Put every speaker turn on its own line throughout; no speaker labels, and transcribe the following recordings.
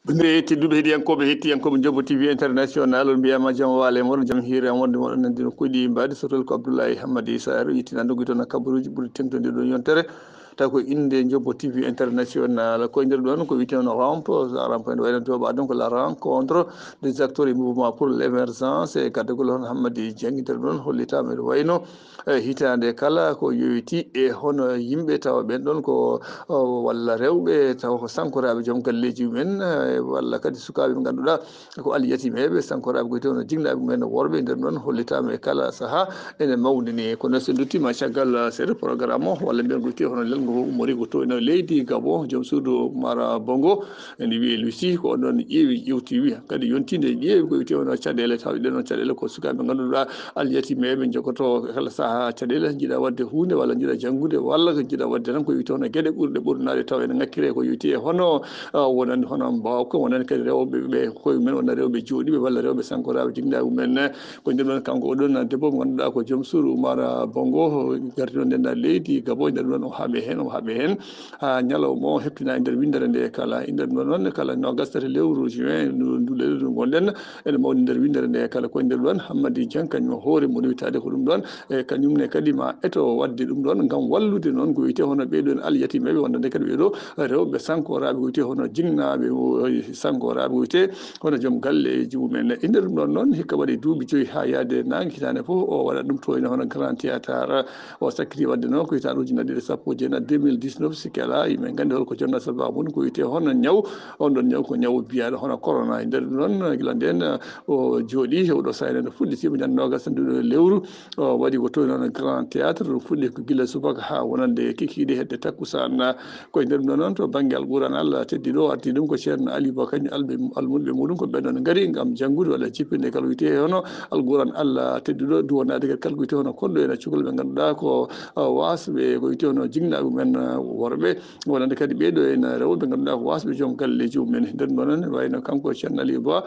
Binde tedduɓe heeɗiyankoɓe hettiyankoɓe Jombo TV international on mbiyama jaam waale moon jaam hiire wonde moɗon nandino koyɗi mbadi sotol ko Abdoulaye Hammady Sar yittina ndogi toon kabaruji ɓuuri tengtode ɗon yontere taw ko inde Jombo TV international koye nder ɗon ko witeno rampe ene wayno toba donc la rencontre des acteurs et mouvement pour l'émergence e gaddagol hono Hammady Dieng nder ɗon hollitama ene wayno hitande kala ko yowiti e hono yimɓe tawa ɓen ɗon ko walla rewɓe taw ko sankoraɓe joom galleji mumen walla kadi sukaɓe ɓe ganduɗa ko aliyatimeɓe sankoraɓe ko tewno jignaɓe mumen worɓe nder ɗon hollitama e kala saaha ene mawdini kono so duttima caggal seeɗa programme o walla mbiyen goyti hono lelgo ngo ummori ko to eno leydi Gabon joom suudu Mara Bongo ene wiye Lucie ko onon ƴeewi ƴewti wi kadi yontinde ƴeewi ko wiyete wono caɗele taw ɗenon caɗele ko sukaɓe ganduɗa aliyatimeɓe jogoto kala saaha caɗele jiiɗa wadde hunde walla jiiɗa janggude walla ko jiiɗa wadde tan ko wiyete hono gueɗe ɓurɗe ɓurnade taw ene ngakkire ko wiyete hono wonande hono mbawka wonande kadi rewɓe ɓe koye mumen wona rewɓe jooɗiɓe walla rewɓe sankoraɓe jignaɓe mumen ko nder ɗon kanko oɗon debbo mo ganduɗa ko joom suudu Oumar Bongo gardi ɗon nden leydi Gabon nder ɗon o haaɓe hen ha ñalawma o heptina e nder windere nde kala inde ɗum noon kala nogas tati lewru juin ndu leydi ndu gonɗen ene mawni nder windere nde kala koye nder ɗon Hammady Dieng kañum hoore mo witade ko ɗum ɗon e kañumne kadi ma eto wadde ɗum ɗon gam wallude noon ko wiyete hono ɓeɗon aliyatimeɓe wonande kadi ɓeɗo rewɓe sankoraɓe ko wiyete hono jignaɓe sankoraɓe wiyete hono joom galleji mumen e nder ɗum ɗon noon hikka waɗi duuɓi 5 ha yaade nangue hitande foof o waɗat ɗum to ene hono grand théâtre o sakkiti wadde noon ko hitande ujunere ɗiɗi sappo e jeenayi 2019 sikki ala yimɓe gandi holko jonna sababude ko wiyete hono ñaw on ɗon ñaw ko ñaw biyaɗo hono corona e nder ɗum ɗon guila nden o jooɗi oɗo saaha ene fuɗɗitima ñande nogas nduɗo lewru o waɗi ko toon noon grand théâtre ɗum fuɗɗi ko guila subaka ha wonande kikiɗe hedde takkusan koye nder ɗum noon to banggue alquran Allah teddiɗo arti ɗum ko ceerno Ali Ba kañum almuɓe muɗum ko ɓenɗon gaari gam janggude walla jippinde kala wiyete hono alquran Allah tedduɗo duwonade kadi kala ko wiyete hono kolɗo ene cukalɓe ganduɗa ko wasɓe ko wiyete hono jignaɓe mumen worɓe wonande kadi ɓeɗo ene rewɓe ganduɗa ko wasɓe joom galleji mumen nder ɗum noon wayno kanko ceerno Ali Ba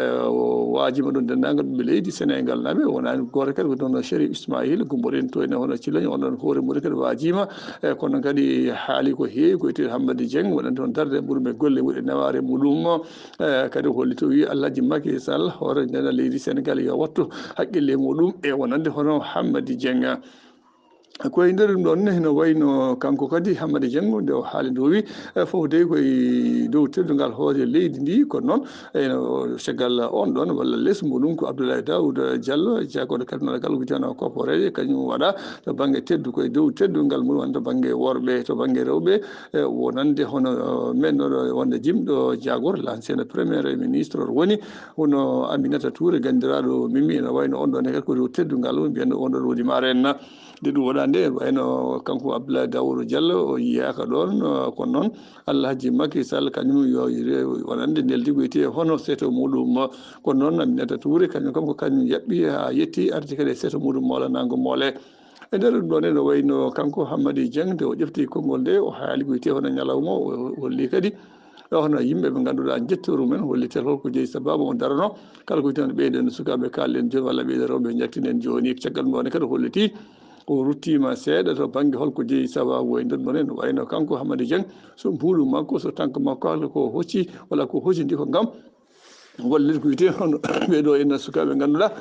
wajima ɗum dendagal ɓiɓɓe leydi Sénégal naaɓe wonani goto kadi ko ɗon Chérif Ismaïl gumboɗen to ene hono Thilogne onon hoore muɗum kadi wajima kono kadi haali ko heewi ko wiyete Hammady Dieng waɗan toon darde muɗum e golle muɗum e naware muɗum kadi holli to wi Alhaji Macky Sall hoore nden leydi Sénégal yo wattu haqqille muɗum e wonande hono Hammady Dieng koye nder ɗum ɗon ene wayno kanko kadi Hammady Dieng nde o haali nde o wi foof de koye dow teddugal hoore leydi ndi kono noon eno caggal on ɗon walla less muɗum ko Abdoulaye Daouda Diallo jagoɗo kalnal witeno Koporé kañum waɗa to banggue teddu koye dow teddungal muɗum woni to banggue worɓe to banggue rewɓe wonande hono men wonde jimɗo jagor l'ancien premier ministre woni hono Aminata Touré gandiraɗo Mimi ene wayno on ɗon kadi ko dow teddungal mbiyanno on ɗon woni marraine nde ɗum waɗa nde wayno kanko Abdoulaye Daouda Diallo o yiyaka ɗon kono noon Alhaji Macky Sall kañum yo wonande neldi ko wiyete hono seeto muɗum kono noon Aminata Touré kañum kam ko kañum yaɓɓi ha yetti arti kadi seeto muɗum molanago moole e nder ɗum ɗon ene wayno kanko Hammady Dieng nde o ƴefti konngol nde o haali ko wiyete hono ñalawma o holli kadi hono yimɓe ɓe ganduɗa jettoru men hollite holko jeeyi sababu o darano kala ko wiyete hono ɓeyɗen sukaɓe kalɗen joni walla ɓeyɗo rewɓe jattinen joni caggal ɗum ɗon kadi holliti o ruttima seeɗa to banggue holko jeeyi sababu e nder ɗon en wayno kanko Hammady Dieng so mbuɗu makko so tanka makko halla ko hocci walla ko hocidi ko gam wallide ko wiyete hono ɓeɗo ene sukaɓe ganduɗa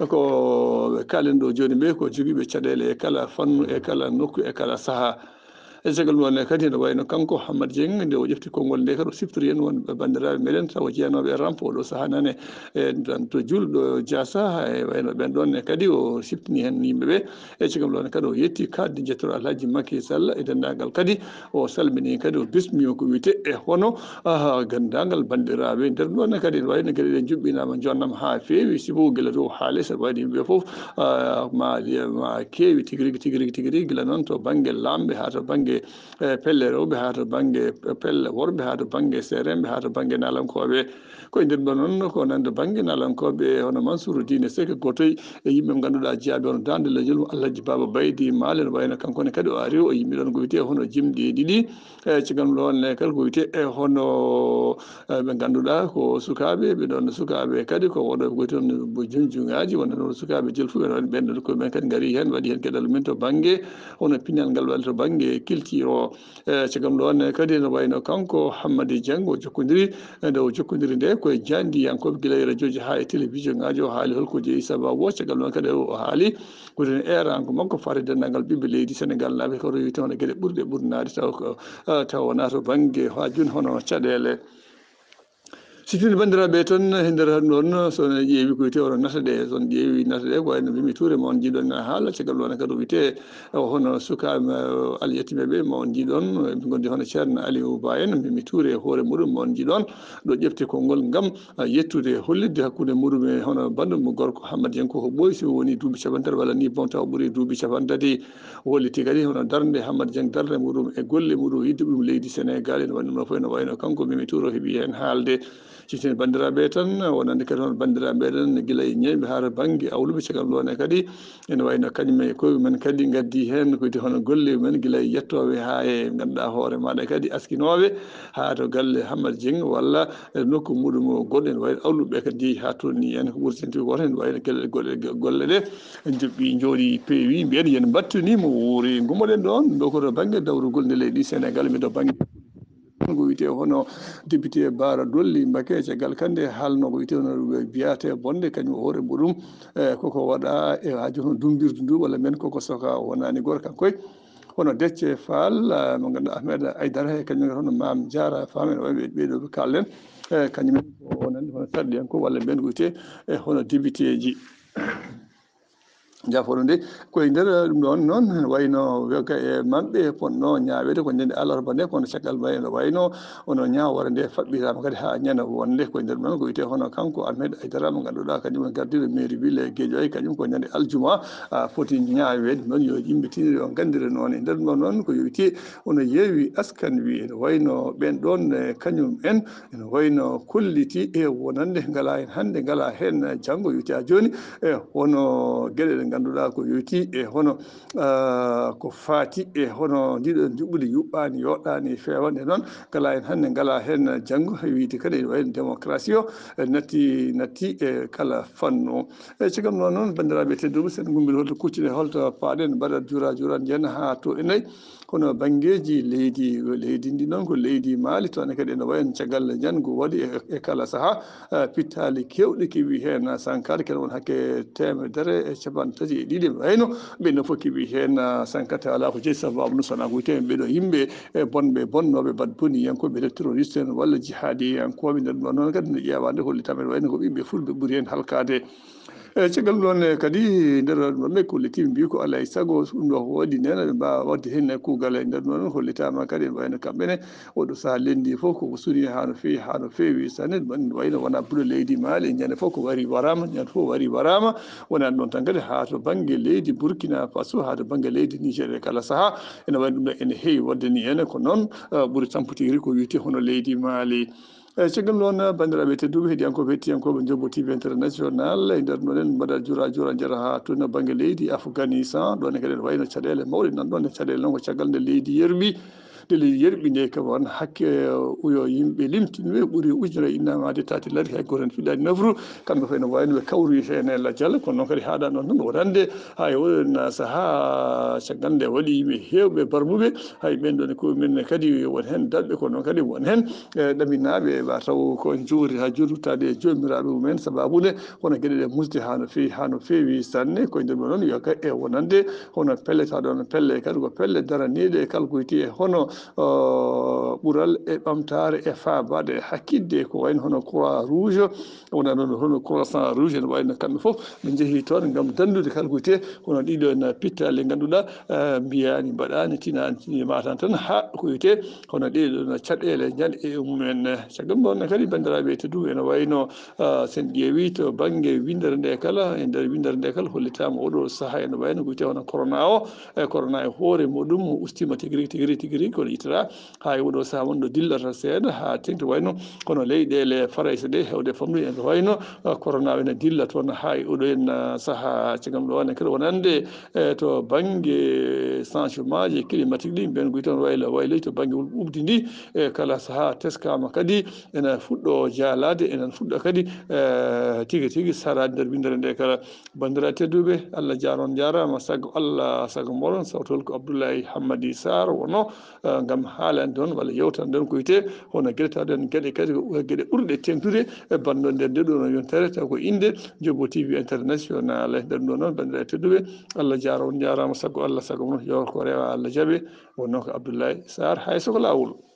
ko kalen ɗo joni ɓe ko joguiɓe caɗele e kala fannu e kala nokku e kala saaha e caggal ɗum ne kadi ne wayno kanko Hammady Dieng nde o ƴefti konngol nde kadi o siftori hen won bandiraɓe meɗen tawa jeeyanoɓe e rampe oɗo saaha nane e to julɗo Diassa e wayno ɓen ɗon kadi o siftini hen yimɓeɓe e caggal ɗum kadi o yetti kadde jettoro Alhaji Macky Sall e dendagal kadi o salmini kadi o bismima ko wiyete e hono gandagal bandiraɓe nder ɗon kadi ne wayno gueɗe ɗe juɓɓinama jonnama ha feewi siko guila to haale saɗa waɗi yimɓe foof ma keewi tigui rigui guila noon to banggue lamɓe ha to banggue pelle rewɓe ha to banggue pelle worɓe ha to banggue seremɓe ha to banggue nalankoɓe koye nder ɗon noon ko nande banggue nalankoɓe hono Mansour Dine Seck gotoy e yimɓe ɓe ganduɗa jeeyaɓe on dande leñol Alhaji Baba Baydy Maal ene wayno kankone kadi o ari o yimɓe ɗon ko wiyete hono jimɗi ɗiɗi e caggal ɗon kadi ko wiyete e hono ɓe ganduɗa ko sukaɓe ɓe ɗon sukaɓe kadi ko woɗo ko wiyete on junjuŋaji wonde noon sukaɓe jolfuɓe ɓen ɗon koyemen kadi gaari hen waɗi hen gueɗal men to banggue hono pinal ngal waɗa to banggue weltiro cagam ɗon kadi no wayno kanko Hammady Dieng o jokkodiri nde o jokkodiri nde koye jandiyankoɓe guila e radio ji ha e télévision ngaji o haali holko jeeyi sababu o caggal ɗon kadi o haali koten eranko makko fare dendagal ɓiɓɓe leydi Sénégal naaɓe ko rewi toon gueɗe ɓurɗe ɓurnade taw wona to banggue ha joni hono caɗele sifini bandiraɓe toon e nder ɗon sono ƴeewi ko wiyete oɗon nata ɗe son ƴeewi nata ɗe ko wayno Mimi Touré ma on jiiɗon haala caggal ɗon kadi o wiyete hono sukaɓe aliyettimeɓe ma on jiiɗon ɓe gondi hono ceerno Aliou Ba en Mimi Touré hoore muɗum ma on jiiɗon ɗo ƴefti konngol gam yettude hollidde hakkude muɗum e hono bandum gorko Hammady Dieng koko ɓooyi so woni duuɓi capantati walla ni bon taw ɓuuri duuɓi capantati holliti kadi hono darde Hammady Dieng darde muɗum e golle muɗum yidde ɗum leydi Sénégal ene waɗi ɗum ɗo fof no wayno kanko Mimi Touré o heeɓi hen haalde cittine bandiraɓe tan wonande kadi hono bandiraɓe meɗen guila e ñeeɓe haara banggue awluɓe caggal ɗon e kadi ene wayno kañum e koye mumen kadi gaddi hen ko wiyete hono golle mumen guila e yettoɓe ha e ganduɗa hoore maɗa kadi askinoɓe ha to galle Hammady Dieng walla nokku muɗum goɗɗo ene wayno awluɓeɓe kadi jeeyi ha toon ni en ko ɓurtinti goto ene wayno golle ɗe joɓɓi jooɗi peewi mbiyen yen battunimo wuuri gumoɗen ɗon ɗo koto banggue dawrugol nde leydi Sénégal miɗo banggue ko wiyete hono député Bara Dolly Mbacké caggal kande haalno ko wiyete hono biyate bonde kañum hoore muɗum koko waɗa e ha joni dumbirdu ndu walla men koko soka wonani goto kankoy hono Déthié Fall mo ganduɗa Ahmed Aïdara e kañum hono Mame Diarra Fam en wayɓe ɓeɗo ɓe kallen kañumen ko wonande hono sarɗiyanko walla men ko wiyete hono député ji jafoɗo nde koye nder ɗum ɗon noon wayno wega e mamɓe ponno ñawede ko ñande alarba nde kono caggal may no wayno ono ñawore nde faɓɓitama kadi ha ñana wonde koye nder ɗon ko wiyete hono kanko Ahmed Aïdara mo ganduɗa kañum gardiɗo mairie ville Guédiawaye kañum ko ñande aljuma foti ñawede noon yo yimɓe tini yo gandire noon e nder ɗon noon ko yowiti ono yeewi askan wi ene wayno ɓen ɗon kañum en ene wayno kolliti e wonande ngala hen hande ngala hen janggo yowiti ha joni e hono gueɗe ɗe ganduɗa ko yowiti e hono ko faati e hono ndiɗo juɓɓudi yuɓɓani yoɗɗani fewande noon ngala hen hande ngala hen janggo wiide kadi ene wayno démocratie o natti e kala fannu e cagam noon noon bandiraɓe tedduɓe sen gummiri holto kuccide holto paaɗen mbaɗat jura jenna ha to enayyi kono banggueji leydi ndi noon ko leydi Mali toon kadi ene wayno caggal jango waɗi e kala saaha pittali kewɗe keeɓi hen sankare kene won hakke temedere e capantati e ɗiɗi wayno ɓenno fof keeɓi hen sankate ala ko jeeyi sababu sowona ko wiyete ɓeɗo yimɓe bonɓe bonnoɓe bat boni yankoɓe ɓe terroriste en walla jihadi yankoɓe nder ɗon noon kadi no ƴeewa nde hollitama ene wayno ko ɓiɓɓe fulɓe ɓuuri hen halkade eyyi caggal ɗon kadi nder ɗonɓe kolletimi mbi ko alay saago ɗum ɗo waɗi nene ɓe mbawa wadde hen kuugal e nder ɗon hollitama kadi ene wayno kamɓene oɗo saaha lendi foof koko suuri ha no fewi sanne wayno wona buuɗe leydi Mali ñande foof ko wari warama ñande foof wari warama wonani ɗon tan kadi ha to banggue leydi Burkina Faso ha to banggue leydi Niger e kala saaha ene wayno ɗum ɗo ene heewi wadde ni ene ko noon ɓuuri tampotiri ko wiyete hono leydi Mali eyyi caggal noon bandiraɓe tedduɓe heeɗiyankoɓe hettiyankoɓe Jombo TV international e nder ɗon en mbaɗa jura jara ha toon banggue leydi Afghanistan ɗon kadi ne wayno caɗele mawɗe nan ɗon e caɗele noon ko caggal nde leydi yerɓi nde kam won hakke uyo yimɓe limtinɓe ɓuuri ujunere innamade tati ladi hay goto en fiɗɗani nafru kamɓe koye no wayno ɓe kawri hen e lajjal kono noon kadi haɗa ɗon tan wonande hay oɗon saaha caggal nde waɗi yimɓe hewɓe barmuɓe hay ɓen ɗon komin kadi won hen dalɓe kono noon kadi won hen ɗaminaɓe ɓa taw ko juuri ha joni ruttade e jomiraɓe mumen sababude hono gueɗe ɗe musde ha no fewi sanne koye nder ɗon yo e wonande hono pelle taɗon pelle kadi ko pelle daraniɗe e kala ko witi e hono ɓuural e ɓamtare e fabade e hakkidde ko wayno hono croix rouge wona noon hono croissant rouge ene wayno kamɓe foof ɓe jeehi toon gam dandude kala ko wiyete hono ɗiɗon pittali ganduɗa mbiyani mbaɗani tinani matan tan ha ko wiyete hono ɗeɗon caɗele ñande e mumen caggal ɗon kadi bandiraɓe tedduɓe ene wayno sen ƴeewi to banggue windere nde kala e nder windere nde kala hollitama oɗo saaha ene wayno ko wiyete hono corona o e corona e hoore muɗum ustima tigui rigui ko waɗa yitata ha e oɗo saaha wonɗo dillata seeɗa ha tengti wayno kono leyɗele farayse ɗe hewde famnude en wayno corona ene dilla toon ha e oɗo henna saaha cagam ɗo wane kadi wonande to banggue changement ji climatique ɗi mbiyen koy toon wayloy to banggue ubdi ndi e kala saaha teskama kadi ene fuɗɗo jaalade enen fuɗɗo kadi tigui tigui sarade nder windere nde kala bandiraɓe tedduɓe Allah jaron jarama saago Allah saago moɗon sawtol ko Abdoulaye Hammady Sarr wono gam haalande ɗon walla yewtan ɗon ko wiyete hono gueɗetaɗen gueɗe kadi gueɗe ɓurɗe tengtude e bando nder nde ɗo no yontere taw ko inde Diobo TV international nder ɗo noon bandiraɓe tedduɓe Allah jaron jarama saago Allah saago moon yo ko rewa Allah jaaɓe wonno ko Abdoulaye Sarr hay soko lawol.